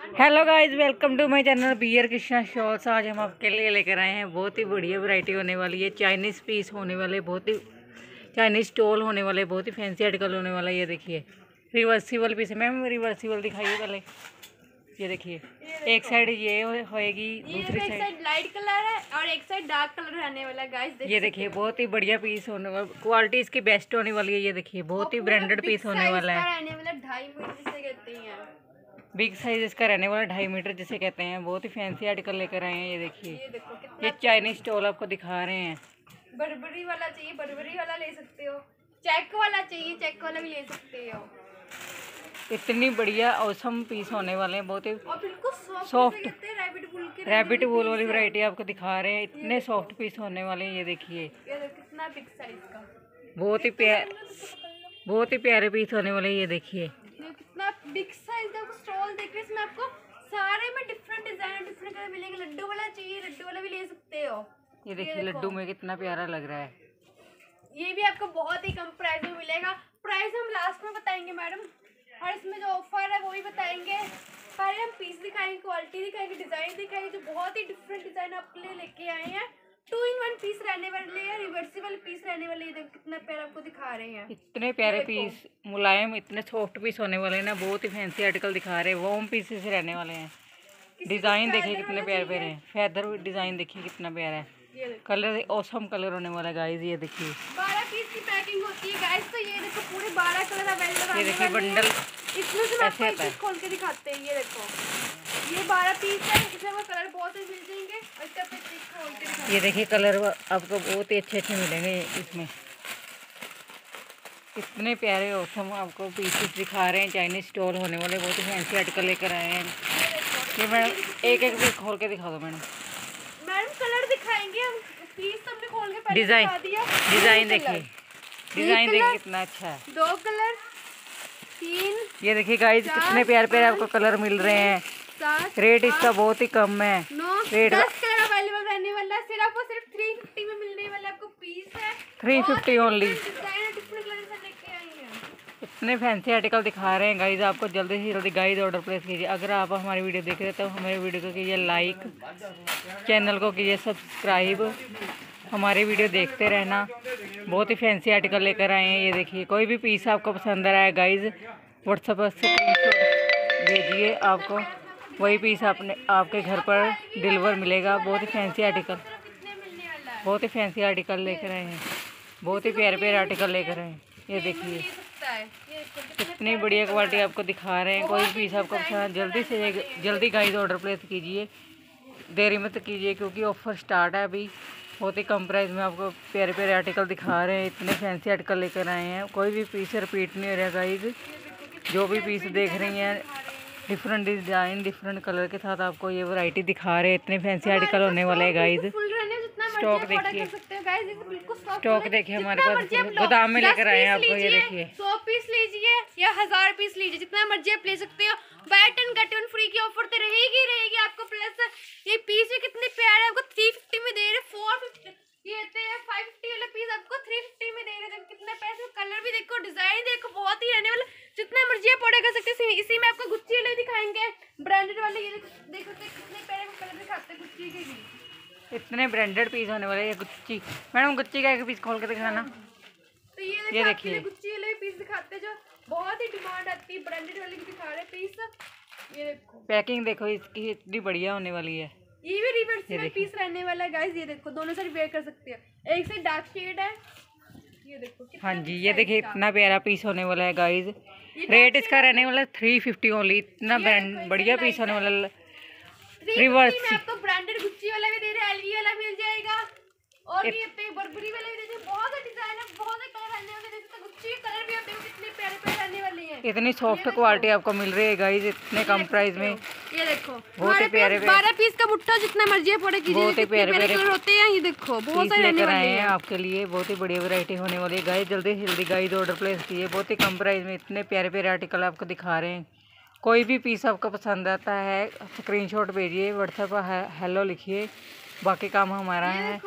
Hello guys, welcome to my channel बियर Krishna shorts. आज हम आपके लिए लेकर आए हैं बहुत ही बढ़िया वैरायटी होने वाली है। चाइनीज़ पीस होने वाले, बहुत ही चाइनीज़ स्टॉल होने वाले, बहुत ही फैंसी आर्टिकल होने वाला है। ये देखिए रिवर्सिबल पीस है। मैम रिवर्सिबल दिखाइए पहले। ये देखिए एक साइड ये होएगी, दूसरी साइड लाइट कलर है और एक साइड डार्क कलर रहने वाला है गाइस। ये देखिए बहुत ही बढ़िया पीस होने वाला, क्वालिटी इसकी बेस्ट होने वाली है। ये देखिए बहुत ही ब्रांडेड पीस होने वाला है। रहने वाला 2.5 मीटर से कहते हैं। बिग साइज इसका रहने वाला 2.5 मीटर जिसे कहते हैं। बहुत ही फैंसी आर्टिकल लेकर आए हैं। ये देखिए ये देखो कितना ये चाइनीज स्टॉल आपको दिखा रहे हैं। बर्बरी वाला चाहिए, बर्बरी वाला ले सकते हो। चेक वाला चाहिए, चेक वाला भी ले सकते हो। इतनी बढ़िया औसम पीस होने वाले हैं, बहुत ही और बिल्कुल सॉफ्ट रैबिट वूल वाली है। वैरायटी आपको दिखा रहे हैं। इतने सॉफ्ट पीस होने वाले हैं। ये देखिए ये देखो कितना बिग साइज का, बहुत ही प्यारे पीस होने वाले हैं। ये देखिए ये कितना बिग साइज का स्टॉल देख रहे हैं। इसमें आपको सारे में डिफरेंट डिजाइन, डिफरेंट कलर मिलेंगे। लड्डू वाला चाहिए, लड्डू वाला भी ले सकते हो। ये देखिए लड्डू में कितना प्यारा लग रहा है। ये भी आपको बहुत ही कम प्राइस में मिलेगा। प्राइस हम लास्ट में बताएंगे मैडम, और इसमें जो ऑफर है वो भी बताएंगे। पहले हम पीस दिखाएंगे, क्वालिटी दिखाएंगे, डिजाइन दिखाएंगे, जो बहुत ही डिफरेंट डिजाइन आपके लिए लेके आए हैं। 2-in-1 पीस रहने वाले हैं, रिवर्सिबल पीस रहने वाले हैं। देखो कितना प्यारा आपको दिखा रहे हैं। इतने प्यारे पीस, मुलायम, इतने सॉफ्ट पीस होने वाले हैं ना। बहुत ही फैंसी आर्टिकल दिखा रहे हैं। वॉर्म पीसेस रहने वाले हैं। डिज़ाइन देखिए कितने प्यारे प्यारे हैं। फेदर डिज़ाइन देखिए कितना प्यारा है। कलर ऑसम कलर होने वाला गाइस। ये देखिए 12 पीस की पैकिंग होती है गाइस। तो ये देखो पूरे 12 कलर अवेलेबल है। ये देखिए बंडल इसमें से आपको एक पीस खोल के दिखाते हैं। ये देखो ये 12 पीस है, इसमें वो कलर बहुत ही मिल जाएंगे। इसका पीस खोल के दिखाते हैं। ये देखिए कलर आपको बहुत ही अच्छे अच्छे मिलेंगे इसमें। इतने प्यारे ऑसम आपको पीसेस दिखा रहे हैं। चाइनीज स्टॉल होने वाले, बहुत ही फैंसी आर्टिकल लेकर आए हैं। ये मैडम एक एक पीस खोल के दिखा दो मैडम। मैडम कलर दिखाएंगे हम, पीस हमने खोल के पहले डिजाइन दिखा दिया। डिजाइन देखिए, डिजाइन देखिए कितना अच्छा है। 2 कलर, 3, ये देखिए गाइस कितने प्यारे प्यारे आपको कलर मिल रहे हैं। 7, रेट इसका बहुत ही कम है। 9, रेट 10 कलर अवेलेबल रहने वाला है। सिर्फ और सिर्फ 350 में मिलने वाला आपको पीस है। 350 ओनली। डिजाइन डिफरेंट कलर से लेके आई हैं। इतने फैंसी आर्टिकल दिखा रहे हैं गाइस आपको। जल्दी से जल्दी गाइस ऑर्डर प्लेस कीजिए। अगर आप हमारी वीडियो देख रहे हैं तो हमारे वीडियो को कीजिए लाइक, चैनल को कीजिए सब्सक्राइब। हमारी वीडियो देखते रहना। बहुत ही फैंसी आर्टिकल लेकर आए हैं। ये देखिए कोई भी पीस आपको पसंद आ रहा है गाइस, व्हाट्सएप पर स्क्रीनशॉट भेजिए, आपको वही पीस आपके घर पर डिलीवर मिलेगा। बहुत ही फैंसी आर्टिकल, बहुत ही फैंसी आर्टिकल लेकर आए हैं। बहुत ही प्यारे प्यारे आर्टिकल लेकर आए हैं। ये देखिए इतनी बढ़िया क्वालिटी आपको दिखा रहे हैं। कोई पीस आपको पसंद, जल्दी से जल्दी गाइस ऑर्डर प्लेस कीजिए, देरी मत कीजिए क्योंकि ऑफर स्टार्ट है अभी। बहुत ही कम प्राइस में आपको प्यारे प्यारे आर्टिकल दिखा रहे हैं। इतने फैंसी आर्टिकल लेकर आए हैं। कोई भी पीस रिपीट नहीं हो रहा गाइस। जो भी पीस देख रही हैं डिफरेंट डिज़ाइन, डिफरेंट कलर के साथ आपको ये वैरायटी दिखा रहे हैं। इतने फैंसी आर्टिकल होने वाले हैं गाइस। स्टॉक देखिए, स्टॉक देखिए हमारे पास गोदाम में लेकर आए हैं आपको। ये देखिए 100 पीस लीजिए या 1000 पीस लीजिए, जितना मर्जी आप ले सकते हो। बाय 10 गेट 1 फ्री की ऑफर तो रहेगी आपको। प्लस ये पीस भी कितने प्यारे आपको 350 में दे रहे। 450 ये 550 वाला पीस आपको 350 में दे रहे हैं। कितने पैसे, कलर भी देखो, डिजाइन देखो, बहुत ही रहने वाला। जितना मर्जी आप ऑर्डर कर सकते हैं। इसी में आपको गुच्ची वाले दिखाएंगे, ब्रांडेड वाले। ये देखो कितने प्यारे कलर दिखाते हैं गुच्ची के भी। इतने ब्रांडेड पीस होने वाले। ये गुच्ची, मैडम गुच्ची का एक पीस खोल के दिखाना। तो ये देखिए गुच्ची वाले पीस दिखाते हैं, जो बहुत ही डिमांड आती है। ब्रांडेड वाले भी दिखा रहे पीस। ये देखो पैकिंग देखो इसकी इतनी बढ़िया होने वाली है। ये भी रिवर्सिबल पीस रहने वाला है गाइस। ये देखो दोनों साइड वेयर कर सकते हैं। एक से डार्क शेड है। ये देखो हाँ जी, ये देखिए इतना प्यारा पीस होने वाला है गाइस। रेट इसका रहने वाला 350 ओनली। इतना बढ़िया पीस होने वाला। रिवर्स में आपको ब्रांडेड गुच्ची वाला भी दे रहे हैं, एलवी वाला मिल जाएगा, और भी पे बर्बरी वाला भी दे रहे हैं। बहुत से डिजाइन है, बहुत से कलर रहने वाले हैं। जैसे गुच्ची के कलर भी आप देखो कितने प्यारे प्यारे रहने वाले हैं। इतनी सॉफ्ट क्वालिटी आपको मिल रही है गाइस इतने कम प्राइस में। ये देखो बहुत ही प्यारे 12 पीस का बुट्टा, जितना मर्जी आप ऑर्डर कीजिए। बहुत ही प्यारे प्यारे कलर होते हैं। ये देखो बहुत सारे लेकर आए हैं आपके लिए। बहुत ही बढ़िया वैरायटी होने वाली है गाइस। जल्दी से जल्दी गाइस ऑर्डर प्लेस कीजिए। बहुत ही कम प्राइस में इतने प्यारे प्यारे आर्टिकल आपको दिखा रहे हैं। कोई भी पीस आपको पसंद आता है स्क्रीनशॉट भेजिए, व्हाट्सएप पर हेलो लिखिए, बाकी काम हमारा है।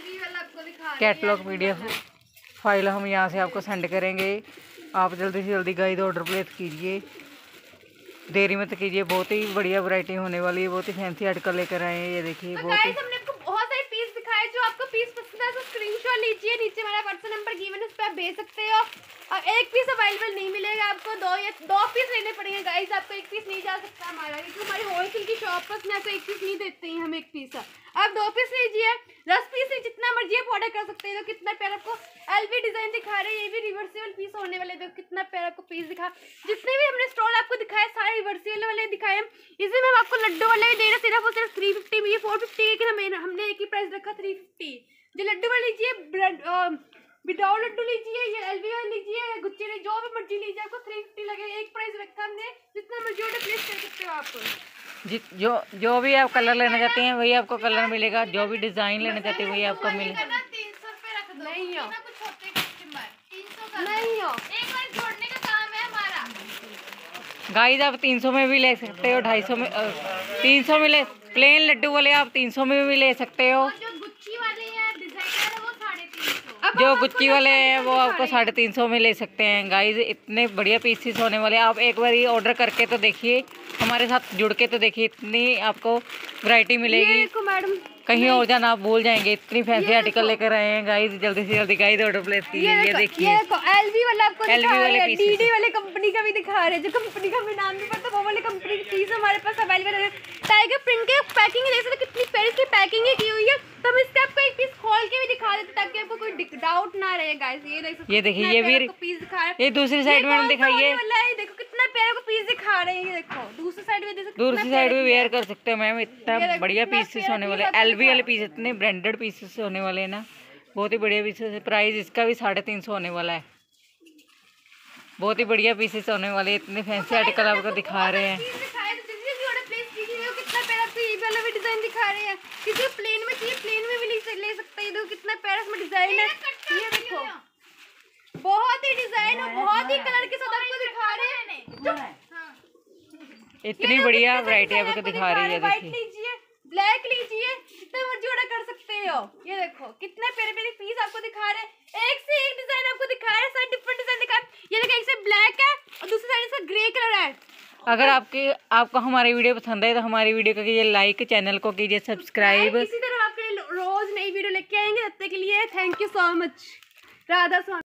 कैटलॉग PDF फाइल हम यहाँ से आपको सेंड करेंगे। आप जल्दी से जल्दी गाइस ऑर्डर प्लेस कीजिए। देरी मत कीजिए, बहुत ही बढ़िया वैरायटी होने वाली है, बहुत ही फैंसी आर्टिकल लेकर आए हैं। ये देखिए तो बहुत ही गाइस हमने आपको बहुत सारे पीस दिखाए, जो आपको पीस पसंद है तो स्क्रीनशॉट लीजिए, नीचे हमारा व्हाट्सएप नंबर गिवन है, उस पर आप भेज सकते हो। और एक पीस अवेलेबल नहीं मिलेगा आपको, दो पीस लेने पड़ेंगे गाइस, आपको एक पीस नहीं जा सकता हमारा, क्योंकि हमारी होलसेल की शॉप पर उसमें आपको एक पीस नहीं देते हैं हम एक पीस। आप 2 पीस लीजिए, 10 पीस से जितना मर्जी आप ऑर्डर कर सकते हैं। तो कितना प्यारा आपको एलवी डिजाइन दिखा रहे हैं, ये भी रिवर्सेबल पीस होने वाले। देखो कितना प्यारा आपको पीस दिखा, जितने भी हमने स्टॉल आपको दिखाए सारे रिवर्सेबल वाले दिखाए। इसमें हम आपको लड्डू वाले भी दे रहे हैं, सिर्फ और सिर्फ 350 में, ये 450, लेकिन हमने एक ही प्राइस रखा 350। जो लड्डू वाले लीजिए, विदाउट लड्डू लीजिए, ये एलवी वाले लीजिए, गुच्ची लीजिए, जो भी मर्जी लीजिए, आपको 350 लगेगा। एक प्राइस रखा हमने, जितना मर्जी ऑर्डर प्लेस कर सकते हो आप। जो भी आप कलर लेना चाहते हैं वही आपको कलर मिलेगा, जो भी डिजाइन लेना चाहते हैं वही आपको मिलेगा। 300 रुपए रख दो, नहीं हो कुछ होते कस्टमर 300 नहीं हो, एक बार जोड़ने का काम है हमारा। गाइस आप 300 में भी ले सकते हो, 250 में 300 में ले, प्लेन लड्डू वाले आप 300 में भी ले सकते हो। जो गुच्ची वाले हैं डिजाइनर, वो 350। जो गुच्ची वाले हैं वो आपको 350 में ले सकते हैं। गाइस इतने बढ़िया पीसेस होने वाले हैं, आप एक बार ही ऑर्डर करके तो देखिए, हमारे साथ जुड़ के तो देखिए, इतनी आपको वैरायटी मिलेगी, मैडम कहीं और जाना आप भूल जाएंगे। इतनी फैंसी आर्टिकल लेकर आए हैं गाइस, जल्दी से जल्दी गाइस ऑर्डर प्लेस कीजिए। ये देखिए एलवी वाला आपको LV दिखा वाले रहे हैं, pieces। डीडी वाले कंपनी का भी दिखा रहे हैं, जो कंपनी का भी नाम नहीं पता, वो वाले कंपनी की चीज हमारे पास अवेलेबल है। टाइगर प्रिंट के पैकिंग देख सकते, कितनी प्यारी सी पैकिंग की हुई है। तो हम इसका आपको एक पीस खोल के भी दिखा देते ताकि आपको कोई डाउट ना रहे गाइस। ये देख सकते, ये देखिए, ये भी पीस दिखा रहे ये दूसरी साइड में दिखाइए, देखो कितना प्यारा को पीस दिखा रहे हैं। ये देखो दूसरी साइड में, दूसरी साइड में वेयर कर सकते हो मैम, इतना बढ़िया कितना पीसेस प्यारा होने वाले। piece एलवी वाले पीस इतने ब्रांडेड पीसेस होने वाले हैं ना, बहुत ही बढ़िया पीसेस है। प्राइस इसका भी 350 होने वाला है, बहुत ही बढ़िया पीसेस होने वाले। इतने फैंसी आर्टिकल आपको दिखा रहे हैं। डिजाइन दिखा रहे हैं, किसी प्लेन में चाहिए प्लेन में भी ले सकते हैं। देखो कितना प्यारा इसमें डिजाइन है, ये देखो बहुत ही डिजाइन और बहुत ही कलर के साथ आपको दिखा रहे हैं। इतनी बढ़िया वैरायटी आपको दिखा रही है। व्हाइट देखिए लीजिए, ब्लैक लीजिए, जितना मर्जी ऑर्डर कर सकते हो। ये देखो कितने प्यारे प्यारे पीस आपको दिखा रहे हैं, एक से एक डिजाइन आपको दिखा रहे हैं, सारे डिफरेंट डिजाइन दिखा रहे हैं। ये देखो एक से ब्लैक है और दूसरी साइड इसका ग्रे कलर है। अगर आपको हमारी वीडियो पसंद है तो हमारी वीडियो को कीजिए लाइक, चैनल को कीजिए सब्सक्राइब। इसी तरह आपके रोज नई वीडियो लेके आएंगे। तब तक के लिए thank you so much. Radha Swami.